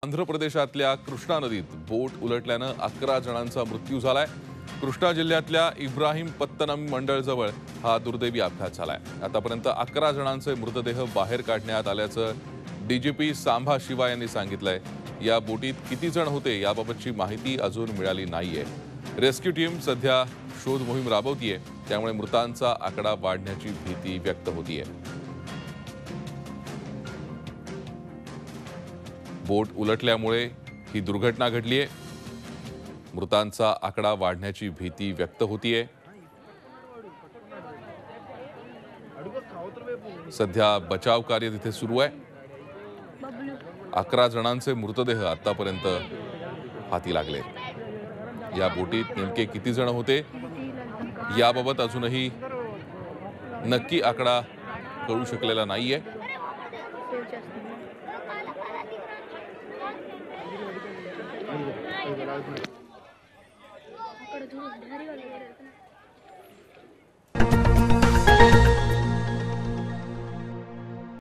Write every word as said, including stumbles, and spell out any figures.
आंध्र प्रदेशातल्या कृष्णा नदीत बोट उलटल्यानं अकरा जणांचा मृत्यू झालाय। कृष्णा जिल्ह्यातल्या इब्राहिम पत्तनम मंडळजवळ हा दुर्दैवी अपघात झालाय। आतापर्यंत अकरा जणांचे मृतदेह बाहेर काढण्यात आल्याचं डीजीपी सांभा शिवा यांनी सांगितलंय। या बोटीत किती जण होते याबाबतची माहिती अजून मिळाली नाहीये। रेस्क्यू टीम सध्या शोध मोहीम राबवतीये, त्यामुळे मृतांचा आकडा वाढण्याची भीती व्यक्त होतीये। बोट उलटल्यामुळे ही दुर्घटना घडली आहे। मृतांचा आकडा वाढण्याची भीती व्यक्त होतीये। सध्या बचाव कार्य तिथे सुरू आहे। अकरा जणांचे मृतदेह आतापर्यंत हाती लागले। या बोटीत नेमके किती जण होते याबाबत अजूनही नक्की आकडा कळू शकलेला नाहीये। అక్కడ చూడు హరి వాళ్ళు